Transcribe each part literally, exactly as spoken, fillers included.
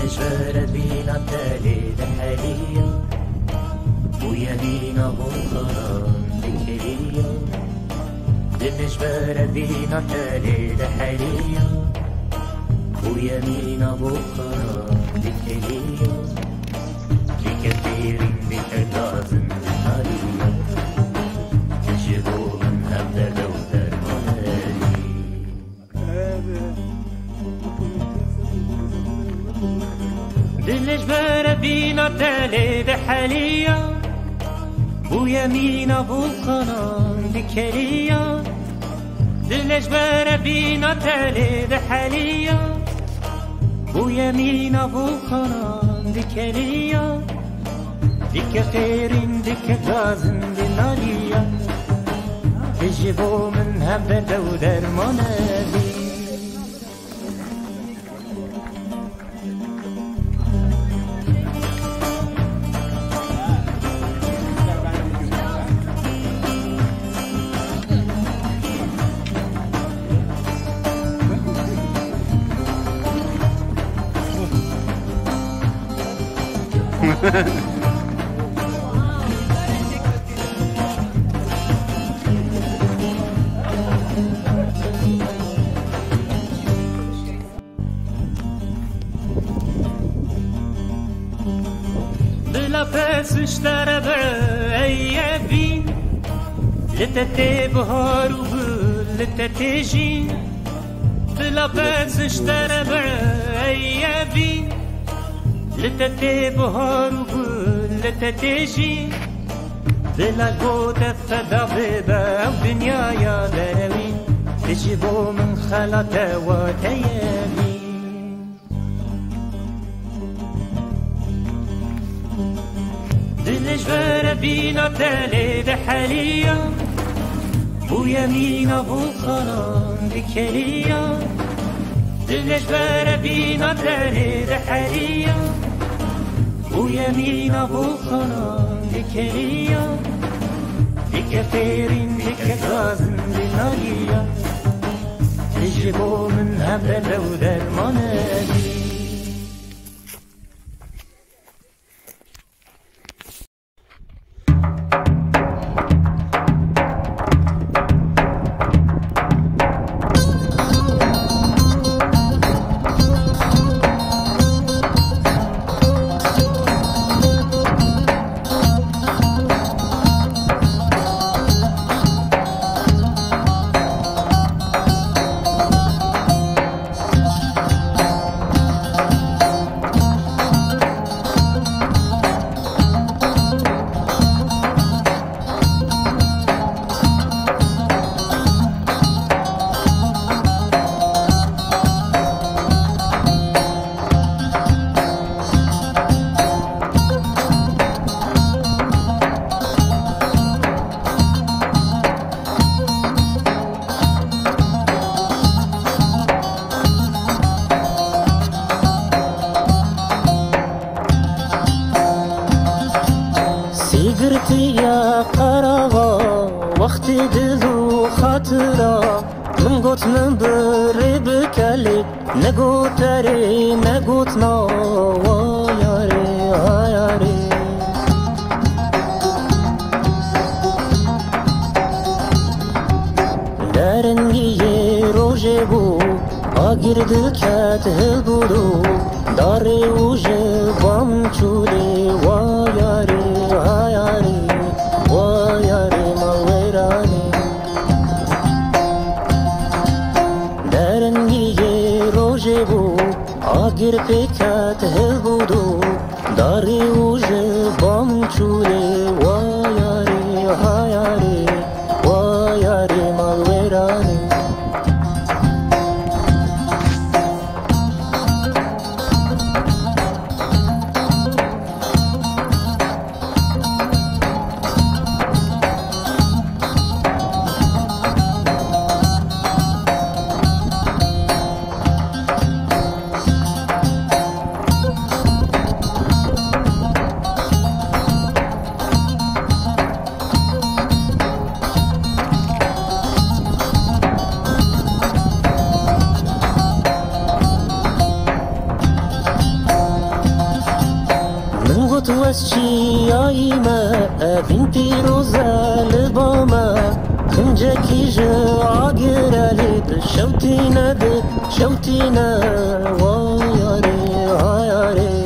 دلجبر بينا تالي دحالية ويمينا بوخران بكرية دلجبر بينا تالي دحالية ويمينا بوخران بكرية بكثير بكتازم بحالية تجيبوا من هبدا دودر مهالي دلجبر بينا تالي دحالية ويمينا بوخران بكرية دلجبر بينا تالي دحالية ويمينا بوخران بكرية ديك خير ديك غازن بنالية تجيبوا من هبدا ودر منادي بلا فاس اشترى بعيابين لتتي بهار وبل لتتيجين بلا فاس اشترى بعيابين لتتي بهار وبل لتتيجين بلا الجودة فدا بيبا ودنيا يا دروين تجيبوا من خلطة وتيابين دلجبر بينا تالي دحالية ويمينا بوخران بكرية دلجبر بينا تالي دحالية ويمينا بوخران بكرية بكثير بك غازن بنالية تجيبوا من هبدا ودر منادي يا قرابة وقت دلو خاطرة من قوت من بري بكالي نقوت تاري نقوت نوا ياري ياري دارنجي روجبو آگیر دل کت هل بودو داری وجه بام چولی و یاری و یاری و یاری مالویرانی درنگی روژه بو آگیر پیکت هل بودو داری وجه بام چولی و یاری و یاری و یاری مالویرانی تو از چیایی ما بنتي روزا لباما خنجكي جا عقرالي شوتينا د شوتينا وياري هاياري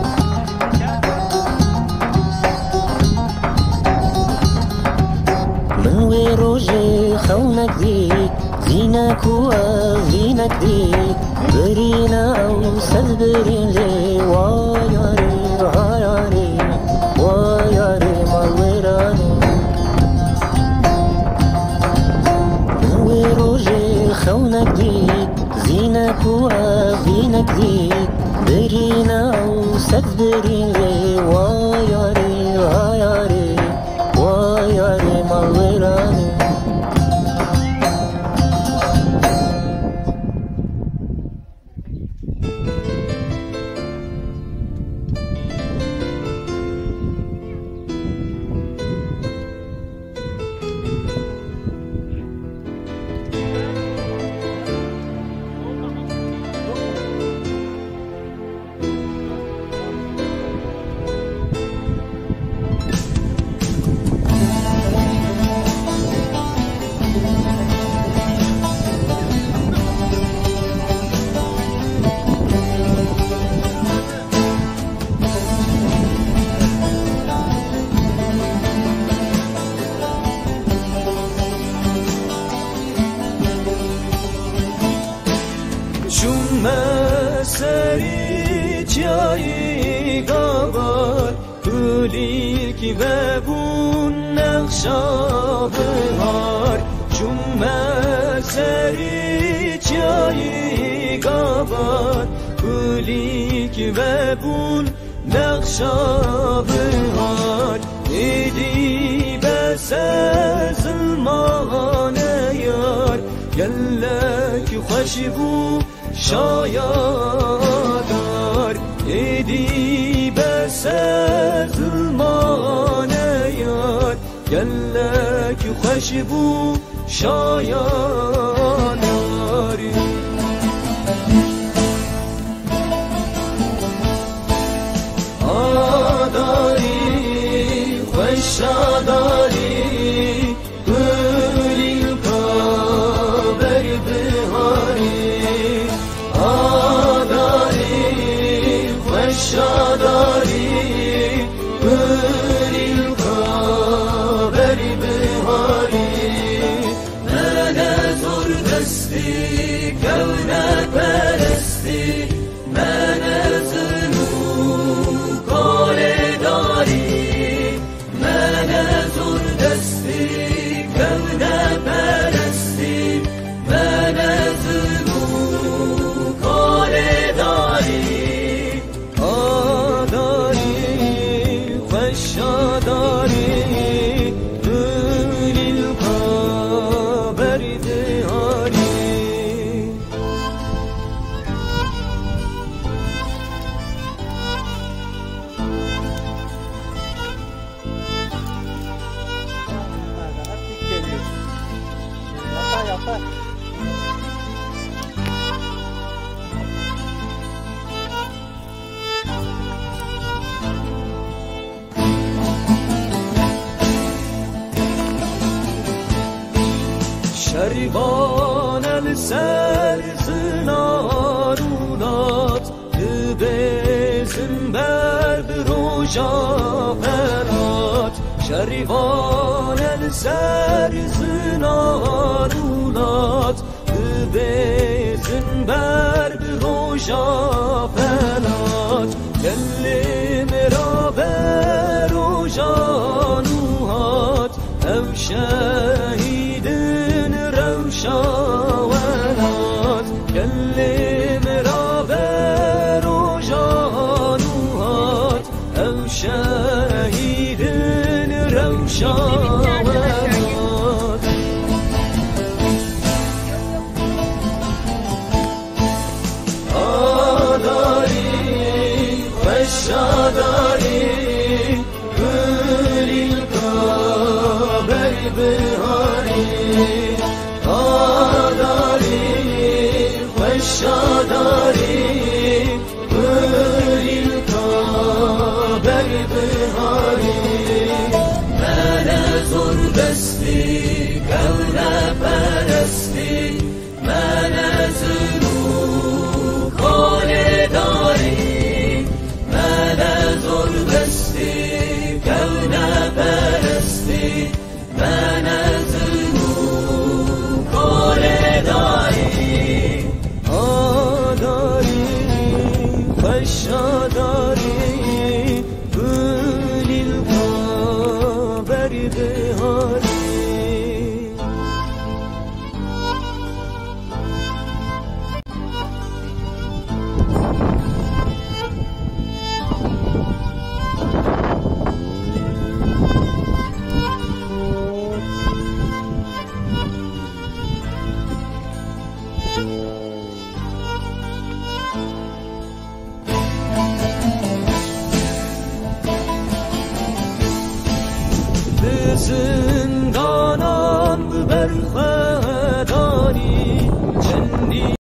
من ويروجي خونك دي زينك وزينك دي برينا او سلبرين لي وياري هاياري وياري مالويراني وروجي خونك دي زينك وزينك دي برينا او سلبرين لي وياري هاياري وياري مالويراني مسری جایی گابار گلی کی و بون نقشا بهار چون مسری جایی گابار گلی کی و بون نقشا بهار ایدی بس ظلمان یار گلک خوش بو شایدار ایدی بس ظلمان یار گلک خوش بو شایداری آداری خوش آداری شاداری بری القابری بهاری من زور دستی کونک پرستی من زنو کال داری من زور دستی کونک پرستی من زنو کال داری شاداری بری القابری دهاری شریبان السر زنارونات بزن بر بروجا پرات شریبان السر زنارونات بزن بر بروجا پرات گل مرا بروجا نوهات او شهید شاولات كلم رابر وجانوهات او شهيد روشاولات آداري وشاداري كل القابر بهاري شاداری بری القابر الشاداري كل القبر بهاري زندانان برخداری